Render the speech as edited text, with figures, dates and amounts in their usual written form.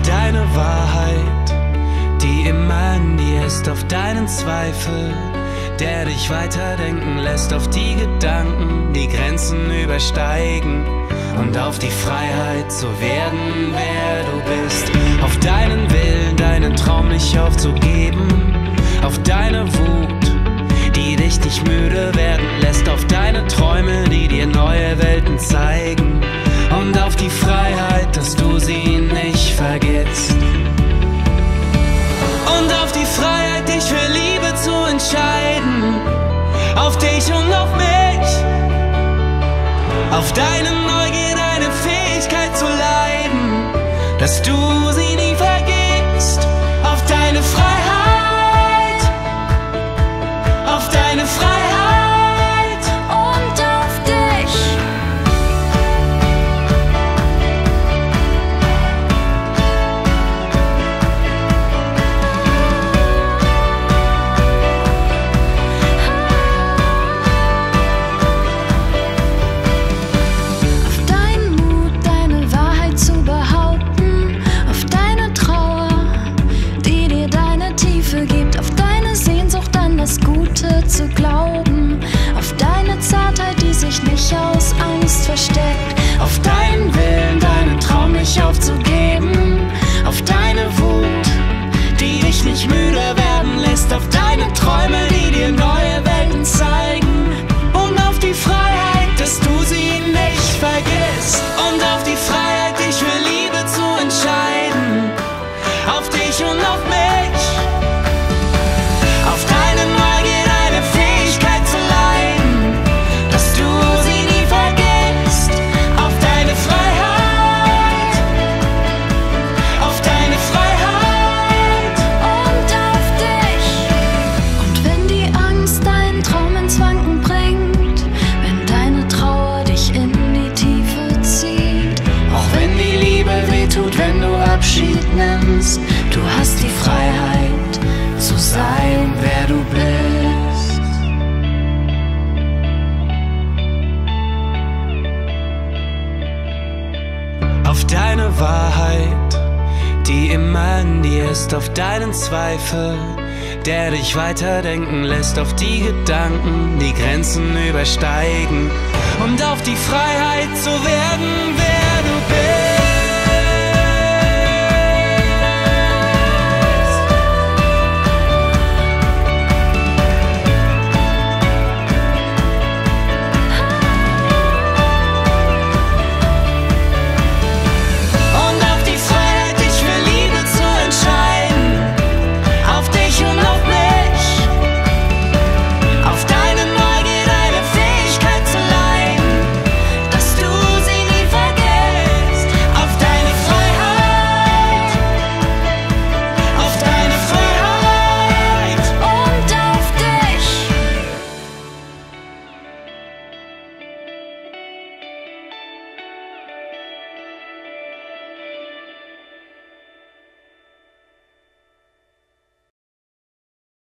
deine Wahrheit, die immer in dir ist, auf deinen Zweifel, der dich weiterdenken lässt, auf die Gedanken, die Grenzen übersteigen und auf die Freiheit zu werden, wer du bist. Auf deinen Willen, deinen Traum nicht aufzugeben, auf deine Wut, die dich nicht müde werden lässt, auf deine Träume, die dir neue Welten zeigen und auf die Freiheit, dass du sie nicht vergisst. Und auf die Freiheit, dich für Liebe zu entscheiden, auf dich und auf mich, auf deine Neugier, deine Fähigkeit zu leiden, dass du sie nie vergisst, auf deine Freiheit, auf deine Freiheit und auf dich. Auf deinen Mut, deine Wahrheit zu behaupten, auf deine Trauer, die dir deine Tiefe gibt, auf deine Sehnsucht an das Gute zu glauben, auf deine Zartheit, die sich nicht aus Angst versteckt, auf deinen Willen, deinen Traum nicht aufzugeben, auf deine Wut, die dich nicht müde werden lässt, auf deine Träume, die dir neue Welten zeigen und auf die Freiheit, dass du sie nicht vergisst und auf die Freiheit, dich für Liebe zu entscheiden, auf dich und auf mich, auf deine Neugier, deine Fähigkeit zu leiden, dass du sie nie vergisst, auf deine Freiheit, auf deine Freiheit und auf dich. Und wenn die Angst deinen Traum ins Wanken bringt, wenn deine Trauer dich in die Tiefe zieht, auch wenn die Liebe wehtut, wenn du Abschied nimmst, du hast die Freiheit zu sein, wer du bist. Auf deine Wahrheit, die immer in dir ist, auf deinen Zweifel, der dich weiterdenken lässt, auf die Gedanken, die Grenzen übersteigen und auf die Freiheit zu werden, wer